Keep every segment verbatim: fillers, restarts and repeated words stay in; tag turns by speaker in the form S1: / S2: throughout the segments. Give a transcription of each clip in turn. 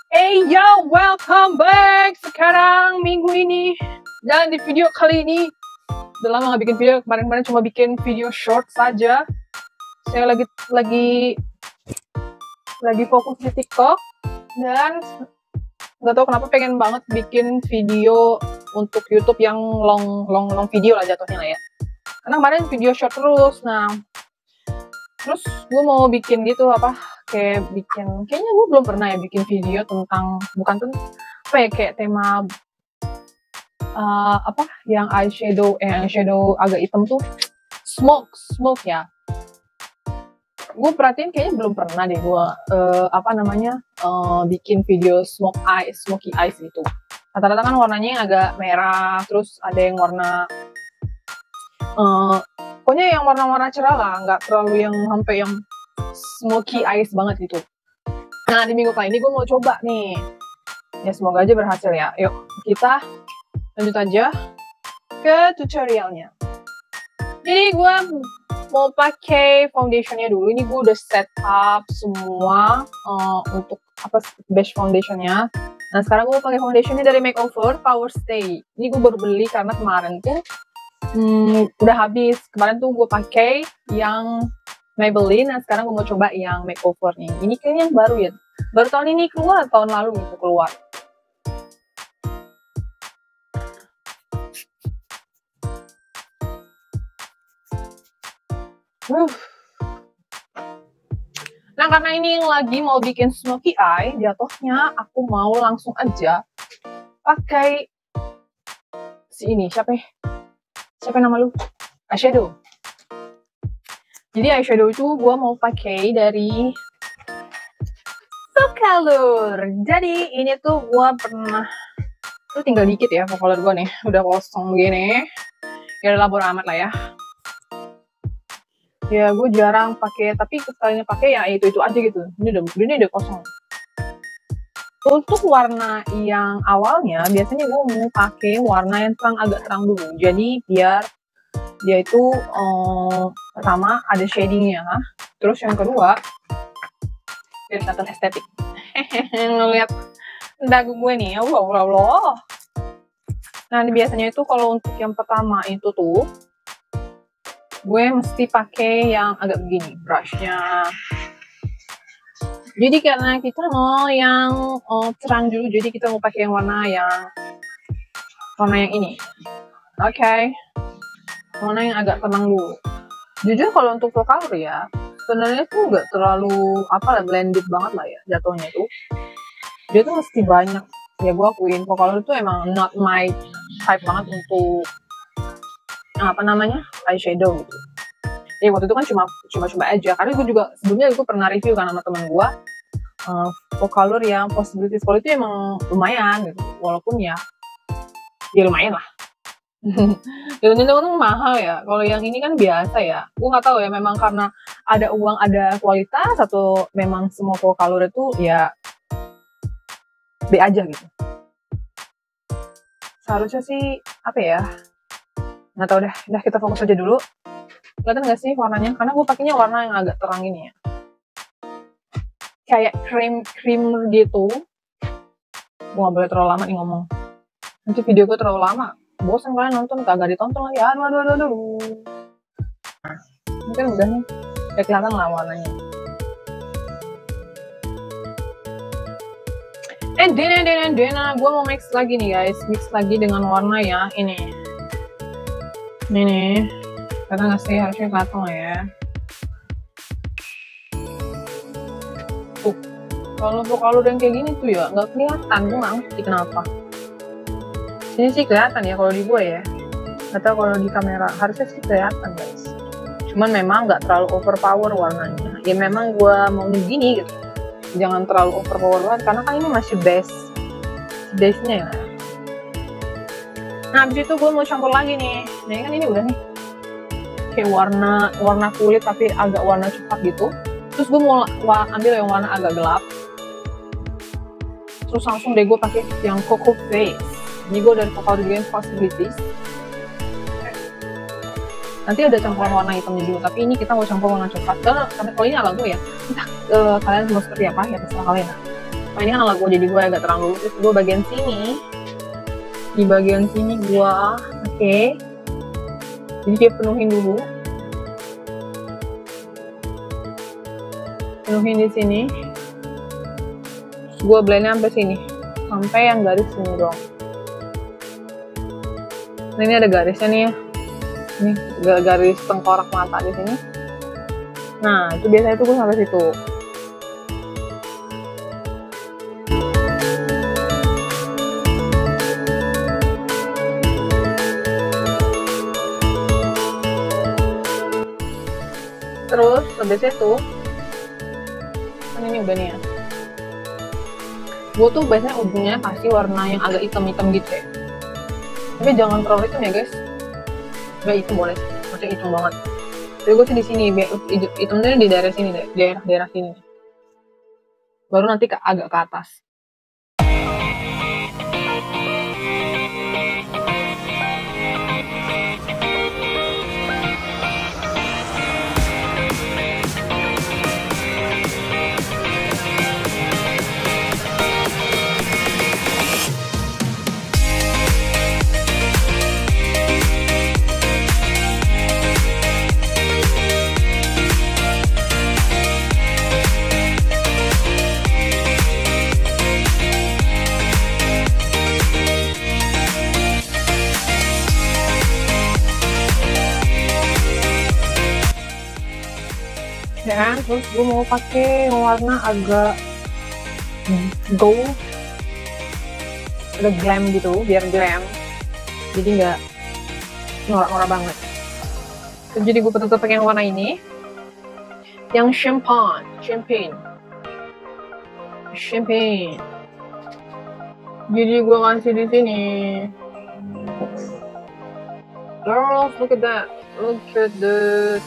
S1: Hey yo, welcome back. Sekarang minggu ini dan di video kali ini udah lama nggak bikin video. Kemarin-kemarin cuma bikin video short saja. Saya lagi lagi lagi fokus di TikTok dan nggak tahu kenapa pengen banget bikin video untuk YouTube yang long long long video lah jatuhnya lah ya. Karena kemarin video short terus. Nah, terus gue mau bikin gitu apa kayak bikin kayaknya gue belum pernah ya bikin video tentang bukan tuh apa ya kayak tema uh, apa yang eyeshadow eh eyeshadow agak hitam tuh smoke smoke ya. Gue perhatiin kayaknya belum pernah deh gue uh, apa namanya uh, bikin video smoke eyes smoky eyes gitu. Rata-rata kan warnanya yang agak merah, terus ada yang warna uh, pokoknya yang warna-warna cerah lah, nggak terlalu yang sampai yang smoky eyes banget gitu. Nah, di minggu kali ini gue mau coba nih. Ya, semoga aja berhasil ya. Yuk, kita lanjut aja ke tutorialnya. Jadi, gue mau pakai foundationnya dulu. Ini gue udah set up semua uh, untuk apa base foundationnya. Nah, sekarang gue pakai foundationnya dari Makeover Power Stay. Ini gue baru beli karena kemarin tuh Hmm, udah habis. Kemarin tuh gue pakai yang Maybelline, nah sekarang gue mau coba yang Makeover nih. Ini kayaknya yang baru ya. Baru tahun ini keluar, tahun lalu gitu keluar. Uh. Nah, karena ini lagi mau bikin smoky eye, jatuhnya aku mau langsung aja pakai si ini. Siapa ya? Siapa nama lu? Eyeshadow. Jadi eyeshadow itu gue mau pakai dari Focallure. Jadi ini tuh gue pernah, tuh tinggal dikit ya Focallure gue nih, udah kosong gini. Ya udah bodo amat lah ya. Ya gue jarang pakai, tapi sekalinya pakai ya itu itu aja gitu. Ini udah, ini udah kosong. Untuk warna yang awalnya biasanya gue mau pakai warna yang terang agak terang dulu. Jadi biar dia itu um, pertama ada shadingnya, terus yang kedua biar kelihatan estetik. Ngeliat dagu gue nih, wow wow wow. Nah biasanya itu kalau untuk yang pertama itu tuh gue mesti pakai yang agak begini brushnya. Jadi karena kita mau yang oh, terang dulu, jadi kita mau pakai yang warna yang warna yang ini. Oke. Okay. Warna yang agak tenang dulu. Jujur kalau untuk Focallure ya, sebenarnya tuh nggak terlalu apa lah blended banget lah ya jatuhnya tuh. Dia tuh mesti banyak. Ya gue akuin Focallure tuh emang not my type banget untuk apa namanya eyeshadow gitu. Ya waktu itu kan cuma cuma coba aja. Karena gue juga sebelumnya gue pernah review kan sama temen gue uh, Focallure yang Possibility School itu emang lumayan gitu. Walaupun ya, ya lumayan lah. Dan itu kan mahal ya. Kalau yang ini kan biasa ya. Gue nggak tahu ya. Memang karena ada uang, ada kualitas, atau memang semua Focallure itu ya B aja gitu. Seharusnya sih apa ya? Nggak tahu deh. Udah kita fokus aja dulu. Kelihatan nggak sih warnanya? Karena gue pakainya warna yang agak terang ini ya. Kayak cream cream gitu. Gue nggak boleh terlalu lama nih ngomong. Nanti video gue terlalu lama. Bosan kalian nonton, kagak ditonton lagi. Aduh, aduh, aduh, aduh. Nah, mungkin udah nih. Udah kelihatan lah warnanya. Eh, dena, dena, dena. Gue mau mix lagi nih guys. Mix lagi dengan warna ya. Ini. Ini nih. Kelihatan nggak sih? Harusnya kelihatan lah ya. Tuh. Kalau Focallure yang kayak gini tuh ya, nggak kelihatan. Gue nggak ngerti kenapa. Ini sih kelihatan ya kalau di gue ya. Nggak tahu kalau di kamera. Harusnya sih kelihatan guys. Cuman memang nggak terlalu overpower warnanya. Ya memang gue mau gini gitu. Jangan terlalu overpower banget. Karena kan ini masih base. Base-nya ya. Nah abis itu gue mau campur lagi nih. Nah kan ini udah nih. Kayak warna warna kulit tapi agak warna coklat gitu. Terus gue mau ambil yang warna agak gelap. Terus langsung deh gue pakai yang Cocoa Face. Ini gue dari Focallure juga yang Possibilities. Nanti ada campuran warna hitamnya dulu, tapi ini kita mau campur warna coklat. Karena, karena kalau ini ala gue ya, entah uh, kalian mau seperti apa ya terserah kalian. Nah, ini kan ala gue, jadi gue agak terang dulu. Terus gue bagian sini, di bagian sini gue, oke. Okay. Jadi dia penuhin dulu, penuhin di sini. Terus gue blendnya sampai sini, sampai yang garis sini doang. Nah, ini ada garisnya nih ya. Ini garis tengkorak mata di sini. Nah, itu biasanya itu gue sampai situ. Terus habis itu, kan ini udah nih ya. Gue tuh biasanya ujungnya kasih warna yang agak hitam-hitam gitu ya. Tapi jangan terlalu hitam ya guys. Gak hitam boleh, maksudnya hitam banget. Jadi gue sih di sini, hitamnya di daerah sini deh, daerah-daerah sini. Baru nanti ke, agak ke atas. Ya, terus gue mau pakai warna agak gold, agak glam gitu, biar glam, jadi nggak norak-norak banget. Terus jadi gue tetap pakai yang warna ini, yang champagne, champagne, champagne. Jadi gue kasih di sini. Girls, look at that, look at this.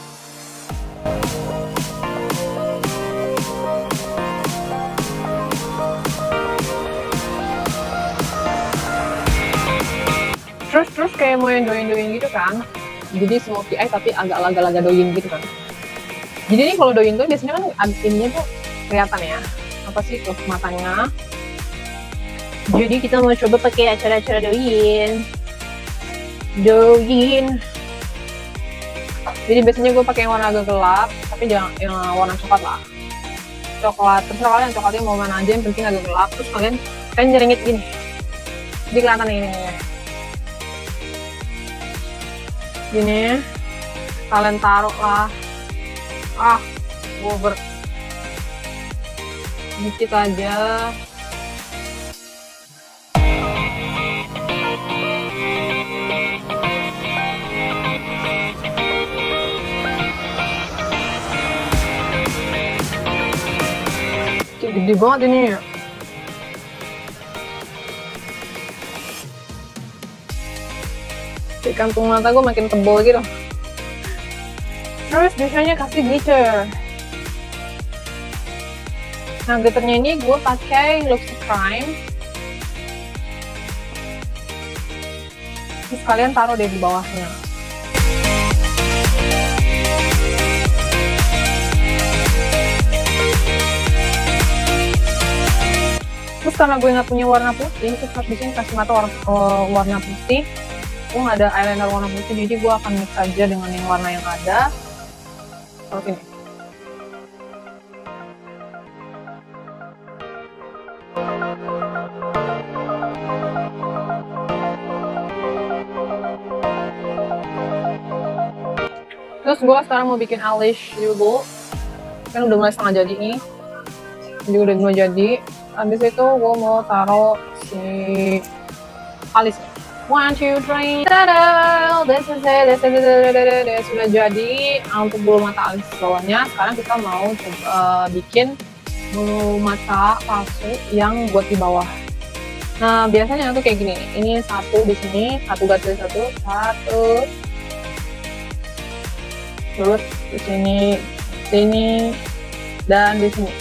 S1: Terus terus kayak mau yang doin-doin gitu kan, jadi smoky eye tapi agak laga-laga doin gitu kan. Jadi nih kalau doin tuh biasanya kan ininya tuh kelihatan ya, apa sih ke matanya. Jadi kita mau coba pakai acara-acara doin, doin. Jadi biasanya gue pakai yang warna agak gelap, tapi jangan yang warna coklat lah. Coklat, terserah kalian coklatnya mau mana aja, yang penting agak gelap. Terus kalian kalian nyeringit gini, jadi kelihatan ini. Gini kalian taruh lah, ah gue ber dikit aja. Gede banget ini ya. Di kantung mata gue makin tebal gitu. Terus biasanya kasih glitter. Nah, glitternya ini gue pakai Luxe Crime. Terus kalian taruh deh di bawahnya. Terus karena gue nggak punya warna putih, terus harus di sini kasih mata warna, uh, warna putih. Gue nggak ada eyeliner warna putih, jadi gue akan mix aja dengan yang warna yang ada. Seperti ini. Terus gue sekarang mau bikin eyelash juga. Kan udah mulai setengah jadi nih. Jadi udah mulai jadi. Habis itu gue mau taruh si alis. One, two, three, tada! This is it, this is it, this sudah jadi untuk bulu mata alis bawahnya. Sekarang kita mau coba uh, bikin bulu mata palsu yang buat di bawah. Nah, biasanya tuh kayak gini. Ini satu di sini, satu garis satu, satu. Terus di sini, sini, dan di sini.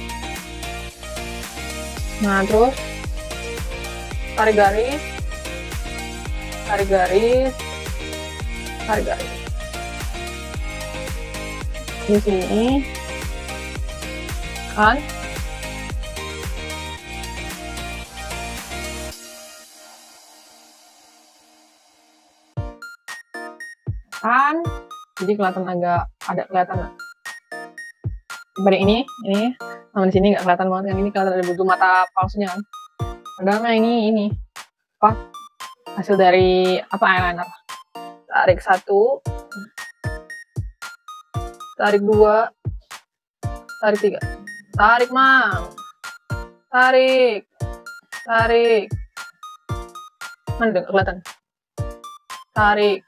S1: Nah, terus tarik garis. Tarik garis, tarik garis di sini kan. kan, jadi kelihatan agak ada kelihatan pada ini ini sama di sini nggak kelihatan banget, yang ini kelihatan ada bulu mata palsunya kan, padahal mah ini ini apa hasil dari apa eyeliner. Tarik satu, tarik dua, tarik tiga, tarik mang, tarik, tarik, mana nggak kelihatan, tarik.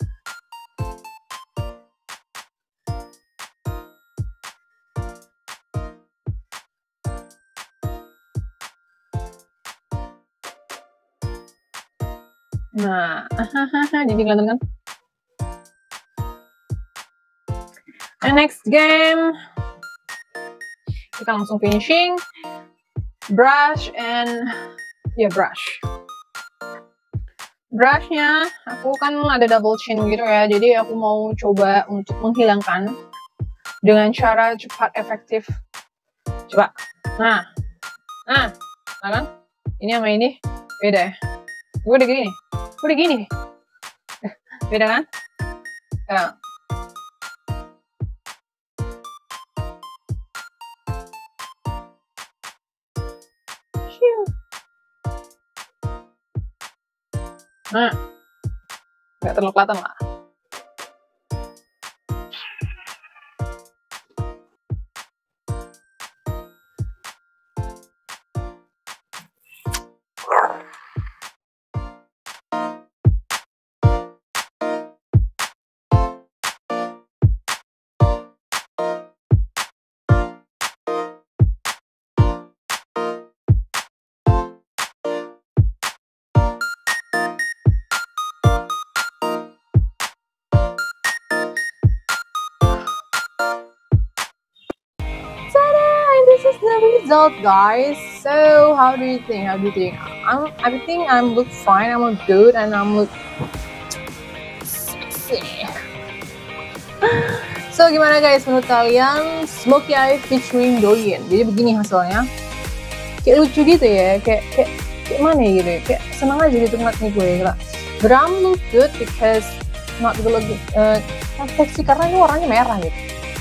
S1: Nah, jadi kelihatan kan? And next game, kita langsung finishing, brush and ya yeah, brush. Brushnya, aku kan ada double chin gitu ya, jadi aku mau coba untuk menghilangkan dengan cara cepat efektif. Coba, nah, nah, nah kan? Ini sama ini beda ya. Gue udah gini, gue udah gini, beda kan? Ya. Nah, nggak terlalu kelihatan lah. This is the result, guys. So how do you think? How do you think? I'm, I think I'm look fine. I'm look good, and I'm look sexy. So gimana guys menurut kalian Smokey Eye featuring Douyin? Jadi begini hasilnya. Kayak lucu gitu ya. Kayak kayak kayak mana ya gitu ya. Kayak seneng aja gitu ngeliatnya gue gila. But I'm look good because not good look uh, seksi karena ini warnanya merah gitu.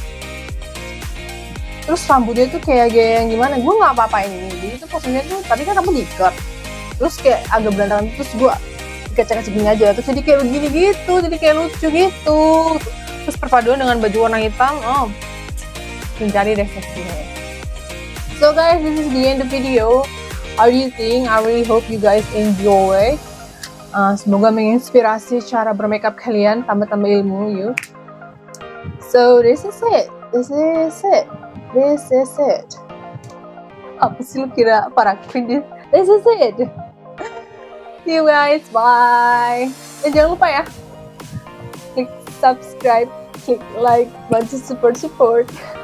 S1: Terus rambutnya tuh kayak gaya yang gimana, gue nggak apa-apain ini, jadi tuh posisinya tuh tadi kan aku diikat, terus kayak agak berantakan, terus gue dikacak-kacak gini aja, terus jadi kayak begini gitu, jadi kayak lucu gitu, terus perpaduan dengan baju warna hitam, oh, mencari deh seksinya. So guys, this is the end of the video. How do you think? I really hope you guys enjoy. Uh, semoga menginspirasi cara bermakeup kalian, tambah-tambah ilmu you. So this is it, this is it. This is it. Apa sih lu kira para cringe? This is it. See you guys, bye. Dan jangan lupa ya, klik subscribe, klik like, bantu support support.